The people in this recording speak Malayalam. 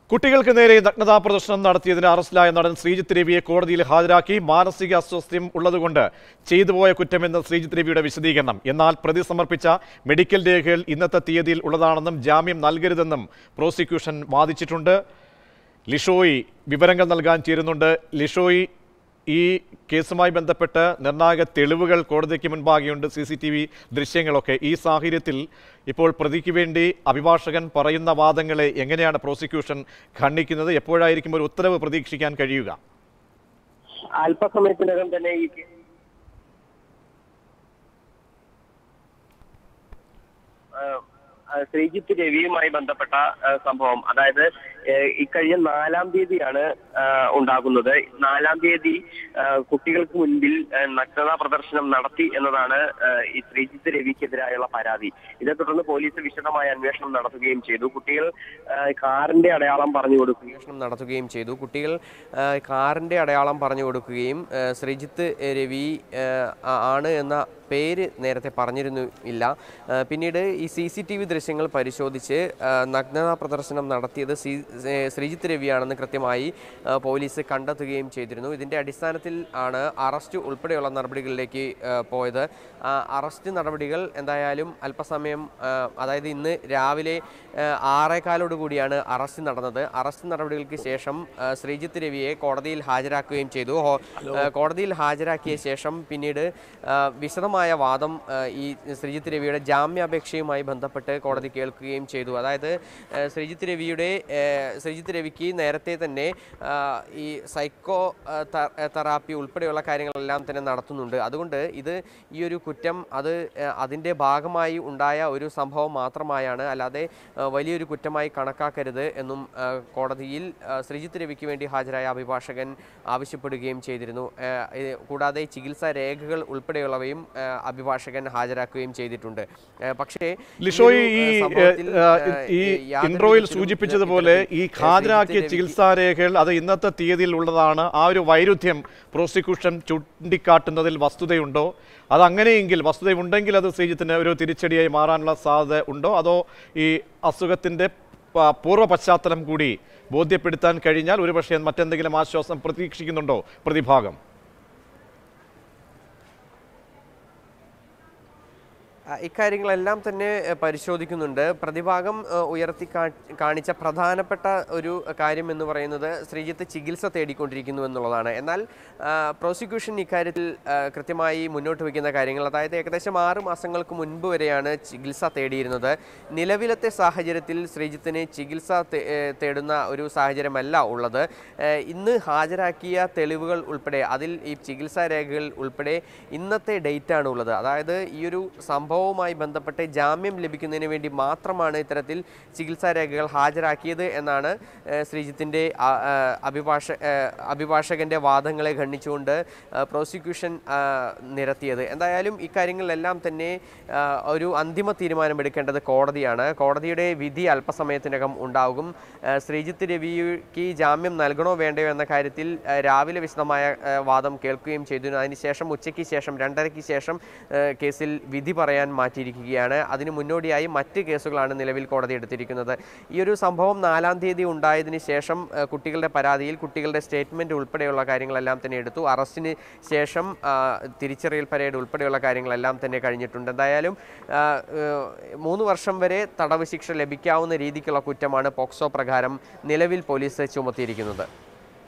കുട്ടികൾക്ക് നേരെ നഗ്നതാ പ്രദർശനം നടത്തിയതിന് അറസ്റ്റിലായ നടൻ ശ്രീജിത്ത് രവിയെ കോടതിയിൽ ഹാജരാക്കി. മാനസിക അസ്വസ്ഥ്യം ഉള്ളതുകൊണ്ട് ചെയ്തുപോയ കുറ്റമെന്ന് ശ്രീജിത്ത് രവിയുടെ വിശദീകരണം. എന്നാൽ പ്രതി സമർപ്പിച്ച മെഡിക്കൽ രേഖകൾ ഇന്നത്തെ തീയതിയിൽ ഉള്ളതാണെന്നും ജാമ്യം നൽകരുതെന്നും പ്രോസിക്യൂഷൻ വാദിച്ചിട്ടുണ്ട്. ലിഷോയി വിവരങ്ങൾ നൽകാൻ ചേരുന്നുണ്ട്. ലിഷോയി, ഈ കേസുമായി ബന്ധപ്പെട്ട് നിർണായക തെളിവുകൾ കോടതിക്ക് മുൻപാകെയുണ്ട്, CCTV ദൃശ്യങ്ങളൊക്കെ. ഈ സാഹചര്യത്തിൽ ഇപ്പോൾ പ്രതിക്ക് വേണ്ടി അഭിഭാഷകൻ പറയുന്ന വാദങ്ങളെ എങ്ങനെയാണ് പ്രോസിക്യൂഷൻ ഖണ്ഡിക്കുന്നത്? എപ്പോഴായിരിക്കും ഒരു ഉത്തരവ് പ്രതീക്ഷിക്കാൻ കഴിയുക? അല്പസമയത്തിനകം തന്നെ ഈ ശ്രീജിത്ത് രവിയുമായി ബന്ധപ്പെട്ട സംഭവം, അതായത് ഇക്കഴിഞ്ഞ 4-ാം തീയതിയാണ് ഉണ്ടാകുന്നത്. 4-ാം തീയതി കുട്ടികൾക്ക് മുൻപിൽ നഗ്നതാ പ്രദർശനം നടത്തി എന്നതാണ് ഈ ശ്രീജിത്ത് രവിക്കെതിരായുള്ള പരാതി. ഇതേ തുടർന്ന് പോലീസ് വിശദമായ അന്വേഷണം നടത്തുകയും ചെയ്തു. കുട്ടികൾ കാറിന്റെ അടയാളം പറഞ്ഞു കൊടുക്കുകയും ശ്രീജിത്ത് രവി ആണ് എന്ന പേര് നേരത്തെ പറഞ്ഞിരുന്നില്ല. പിന്നീട് ഈ CCTV ദൃശ്യങ്ങൾ പരിശോധിച്ച് നഗ്നതാ പ്രദർശനം നടത്തിയത് ശ്രീജിത്ത് രവിയാണെന്ന് കൃത്യമായി പോലീസ് കണ്ടെത്തുകയും ചെയ്തിരുന്നു. ഇതിൻ്റെ അടിസ്ഥാനത്തിൽ ആണ് അറസ്റ്റ് ഉൾപ്പെടെയുള്ള നടപടികളിലേക്ക് പോയത്. അറസ്റ്റ് നടപടികൾ എന്തായാലും അല്പസമയം, അതായത് ഇന്ന് രാവിലെ 6:15 കൂടിയാണ് അറസ്റ്റ് നടന്നത്. അറസ്റ്റ് നടപടികൾക്ക് ശേഷം ശ്രീജിത്ത് രവിയെ കോടതിയിൽ ഹാജരാക്കുകയും ചെയ്തു. കോടതിയിൽ ഹാജരാക്കിയ ശേഷം പിന്നീട് വിശദമായ വാദം ഈ ശ്രീജിത്ത് രവിയുടെ ജാമ്യാപേക്ഷയുമായി ബന്ധപ്പെട്ട് കോടതി കേൾക്കുകയും ചെയ്തു. അതായത് ശ്രീജിത്ത് രവിക്ക് നേരത്തെ തന്നെ ഈ സൈക്കോ തെറാപ്പി ഉൾപ്പെടെയുള്ള കാര്യങ്ങളെല്ലാം തന്നെ നടത്തുന്നുണ്ട്. അതുകൊണ്ട് ഈ ഒരു കുറ്റം അതിൻ്റെ ഭാഗമായി ഉണ്ടായ ഒരു സംഭവം മാത്രമായാണ്, അല്ലാതെ വലിയൊരു കുറ്റമായി കണക്കാക്കരുത് എന്നും കോടതിയിൽ ശ്രീജിത്ത് രവിക്ക് വേണ്ടി ഹാജരായ അഭിഭാഷകൻ ആവശ്യപ്പെടുകയും ചെയ്തിരുന്നു. കൂടാതെ ചികിത്സാ രേഖകൾ ഉൾപ്പെടെയുള്ളവയും അഭിഭാഷകൻ ഹാജരാക്കുകയും ചെയ്തിട്ടുണ്ട്. പക്ഷേ ലിഷോയി, ഈ ഇൻട്രോയിൽ സൂചിപ്പിച്ചതുപോലെ ഈ ഹാജരാക്കിയ ചികിത്സാ രേഖകൾ അത് ഇന്നത്തെ തീയതിയിൽ ഉള്ളതാണ്. ആ ഒരു വൈരുദ്ധ്യം പ്രോസിക്യൂഷൻ ചൂണ്ടിക്കാട്ടുന്നതിൽ വസ്തുതയുണ്ടോ? അതങ്ങനെയെങ്കിൽ, വസ്തുതയുണ്ടെങ്കിൽ അത് ശ്രീജിത്തിന് ഒരു തിരിച്ചടിയായി മാറാനുള്ള സാധ്യത ഉണ്ടോ? അതോ ഈ അസുഖത്തിൻ്റെ പൂർവ്വ പശ്ചാത്തലം കൂടി ബോധ്യപ്പെടുത്താൻ കഴിഞ്ഞാൽ ഒരുപക്ഷെ മറ്റെന്തെങ്കിലും ആശ്വാസം പ്രതീക്ഷിക്കുന്നുണ്ടോ പ്രതിഭാഗം? ഇക്കാര്യങ്ങളെല്ലാം തന്നെ പരിശോധിക്കുന്നുണ്ട്. പ്രതിഭാഗം ഉയർത്തി കാണിച്ച പ്രധാനപ്പെട്ട ഒരു കാര്യം എന്ന് പറയുന്നത് ശ്രീജിത്ത് ചികിത്സ തേടിക്കൊണ്ടിരിക്കുന്നു എന്നുള്ളതാണ്. എന്നാൽ പ്രോസിക്യൂഷൻ ഇക്കാര്യത്തിൽ കൃത്യമായി മുന്നോട്ട് വയ്ക്കുന്ന കാര്യങ്ങൾ, അതായത് ഏകദേശം 6 മാസങ്ങൾക്ക് മുൻപ് വരെയാണ് ചികിത്സ തേടിയിരുന്നത്. നിലവിലത്തെ സാഹചര്യത്തിൽ ശ്രീജിത്തിന് ചികിത്സ തേടുന്ന ഒരു സാഹചര്യമല്ല ഉള്ളത്. ഇന്ന് ഹാജരാക്കിയ തെളിവുകൾ ഉൾപ്പെടെ, അതിൽ ഈ ചികിത്സാ രേഖകൾ ഉൾപ്പെടെ ഇന്നത്തെ ഡേറ്റാണ് ഉള്ളത്. അതായത് ഈ ഒരു സംഭവവുമായി ബന്ധപ്പെട്ട് ജാമ്യം ലഭിക്കുന്നതിന് വേണ്ടി മാത്രമാണ് ഇത്തരത്തിൽ ചികിത്സാ രേഖകൾ ഹാജരാക്കിയത് എന്നാണ് ശ്രീജിത്തിൻ്റെ അഭിഭാഷകൻ്റെ വാദങ്ങളെ ഖണ്ഡിച്ചുകൊണ്ട് പ്രോസിക്യൂഷൻ നിരത്തിയത്. എന്തായാലും ഇക്കാര്യങ്ങളിലെല്ലാം തന്നെ ഒരു അന്തിമ തീരുമാനമെടുക്കേണ്ടത് കോടതിയാണ്. കോടതിയുടെ വിധി അല്പസമയത്തിനകം ഉണ്ടാകും. ശ്രീജിത്ത് രവിക്ക് ജാമ്യം നൽകണോ വേണ്ടയോ എന്ന കാര്യത്തിൽ രാവിലെ വിശദമായ വാദം കേൾക്കുകയും ചെയ്തു. അതിനുശേഷം ഉച്ചയ്ക്ക് ശേഷം 2:30-ക്ക് ശേഷം കേസിൽ വിധി പറയാൻ മാറ്റിയിരിക്കുകയാണ്. അതിന് മുന്നോടിയായി മറ്റ് കേസുകളാണ് നിലവിൽ കോടതി എടുത്തിരിക്കുന്നത്. ഈ ഒരു സംഭവം 4-ാം തീയതി ഉണ്ടായതിനു ശേഷം കുട്ടികളുടെ പരാതിയിൽ കുട്ടികളുടെ സ്റ്റേറ്റ്മെൻറ്റ് ഉൾപ്പെടെയുള്ള കാര്യങ്ങളെല്ലാം തന്നെ എടുത്തു. അറസ്റ്റിന് ശേഷം തിരിച്ചറിയൽ പരേഡ് ഉൾപ്പെടെയുള്ള കാര്യങ്ങളെല്ലാം തന്നെ കഴിഞ്ഞിട്ടുണ്ട്. എന്തായാലും 3 വർഷം വരെ തടവ് ശിക്ഷ ലഭിക്കാവുന്ന രീതിക്കുള്ള കുറ്റമാണ് പോക്സോ പ്രകാരം നിലവിൽ പോലീസ് ചുമത്തിയിരിക്കുന്നത്.